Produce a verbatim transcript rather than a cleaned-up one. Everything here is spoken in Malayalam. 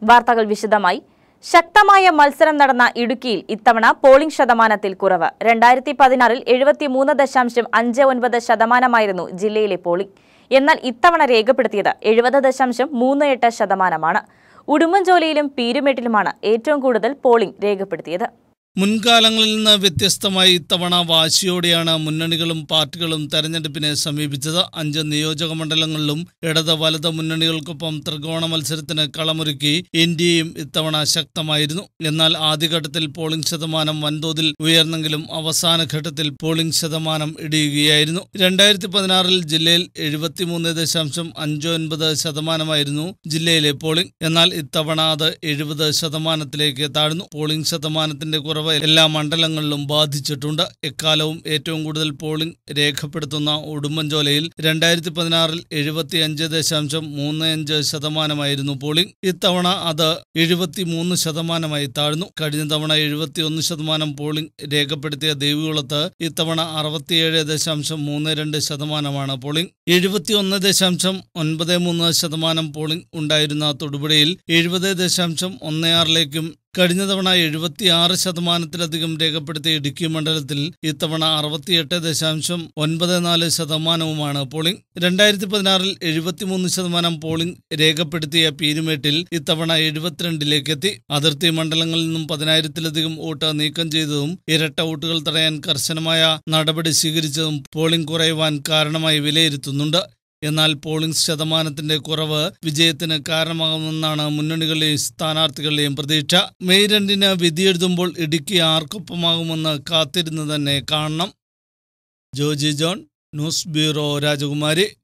വാർത്തകൾ വിശദമായി. ശക്തമായ മത്സരം നടന്ന ഇടുക്കിയിൽ ഇത്തവണ പോളിംഗ് ശതമാനത്തിൽ കുറവ്. രണ്ടായിരത്തി പതിനാറിൽ എഴുപത്തിമൂന്ന് ദശാംശം അഞ്ച് ഒൻപത് ശതമാനമായിരുന്നു ജില്ലയിലെ പോളിംഗ്. എന്നാൽ ഇത്തവണ രേഖപ്പെടുത്തിയത് എഴുപത് ദശാംശം മൂന്ന് എട്ട് ശതമാനമാണ്. ഉടുമ്പൻചോലയിലും പീരുമേട്ടിലുമാണ് ഏറ്റവും കൂടുതൽ പോളിംഗ് രേഖപ്പെടുത്തിയത്. മുൻകാലങ്ങളിൽ നിന്ന് വ്യത്യസ്തമായി ഇത്തവണ വാശിയോടെയാണ് മുന്നണികളും പാർട്ടികളും തെരഞ്ഞെടുപ്പിനെ സമീപിച്ചത്. അഞ്ച് നിയോജക മണ്ഡലങ്ങളിലും ഇടത് വലത് മുന്നണികൾക്കൊപ്പം ത്രികോണ മത്സരത്തിന് കളമൊരുക്കി ഇന്ത്യയും ഇത്തവണ ശക്തമായിരുന്നു. എന്നാൽ ആദ്യഘട്ടത്തിൽ പോളിംഗ് ശതമാനം വൻതോതിൽ ഉയർന്നെങ്കിലും അവസാന ഘട്ടത്തിൽ പോളിംഗ് ശതമാനം ഇടിയുകയായിരുന്നു. രണ്ടായിരത്തി പതിനാറിൽ ജില്ലയിൽ എഴുപത്തിമൂന്ന് ദശാംശം അഞ്ച് ഒൻപത് ശതമാനമായിരുന്നു ജില്ലയിലെ പോളിംഗ്. എന്നാൽ ഇത്തവണ അത് എഴുപത് ശതമാനത്തിലേക്ക് താഴ്ന്നു. പോളിംഗ് ശതമാനത്തിന്റെ കുറവ് എല്ലാ മണ്ഡലങ്ങളിലും ബാധിച്ചിട്ടുണ്ട്. എക്കാലവും ഏറ്റവും കൂടുതൽ പോളിംഗ് രേഖപ്പെടുത്തുന്ന ഉടുമ്പൻചോലയിൽ രണ്ടായിരത്തി പതിനാറിൽ എഴുപത്തി അഞ്ച് ദശാംശം മൂന്ന് അഞ്ച് ശതമാനമായിരുന്നു പോളിംഗ്. ഇത്തവണ അത് എഴുപത്തി മൂന്ന് ശതമാനമായി താഴ്ന്നു. കഴിഞ്ഞ തവണ എഴുപത്തി ഒന്ന് ശതമാനം പോളിംഗ് രേഖപ്പെടുത്തിയ ദേവികുളത്ത് ഇത്തവണ അറുപത്തിയേഴ് ദശാംശം മൂന്ന് രണ്ട് ശതമാനമാണ് പോളിംഗ്. എഴുപത്തി ഒന്ന് ദശാംശം ഒൻപത് മൂന്ന് ശതമാനം പോളിംഗ് ഉണ്ടായിരുന്ന തൊടുപുഴയിൽ എഴുപത് ദശാംശം ഒന്ന് ആറിലേക്കും കഴിഞ്ഞ തവണ എഴുപത്തിയാറ് ശതമാനത്തിലധികം രേഖപ്പെടുത്തിയ ഇടുക്കി മണ്ഡലത്തിൽ ഇത്തവണ അറുപത്തിയെട്ട് ദശാംശം ഒൻപത് നാല് ശതമാനവുമാണ് പോളിംഗ്. രണ്ടായിരത്തി പതിനാറിൽ എഴുപത്തിമൂന്ന് ശതമാനം പോളിംഗ് രേഖപ്പെടുത്തിയ പീരുമേട്ടിൽ ഇത്തവണ എഴുപത്തിരണ്ടിലേക്കെത്തി. അതിർത്തി മണ്ഡലങ്ങളിൽ നിന്നും പതിനായിരത്തിലധികം വോട്ട് നീക്കം ചെയ്തതും ഇരട്ട വോട്ടുകൾ തടയാൻ കർശനമായ നടപടി സ്വീകരിച്ചതും പോളിംഗ് കുറയുവാൻ കാരണമായി വിലയിരുത്തുന്നുണ്ട്. എന്നാൽ പോളിംഗ് ശതമാനത്തിന്റെ കുറവ് വിജയത്തിന് കാരണമാകുമെന്നാണ് മുന്നണികളുടെയും സ്ഥാനാർത്ഥികളുടെയും പ്രതീക്ഷ. മെയ് രണ്ടിന് വിധിയെഴുതുമ്പോൾ ഇടുക്കി ആർക്കൊപ്പമാകുമെന്ന് കാത്തിരുന്ന് തന്നെ കാണണം. ജോജി ജോൺ, ന്യൂസ് ബ്യൂറോ, രാജകുമാരി.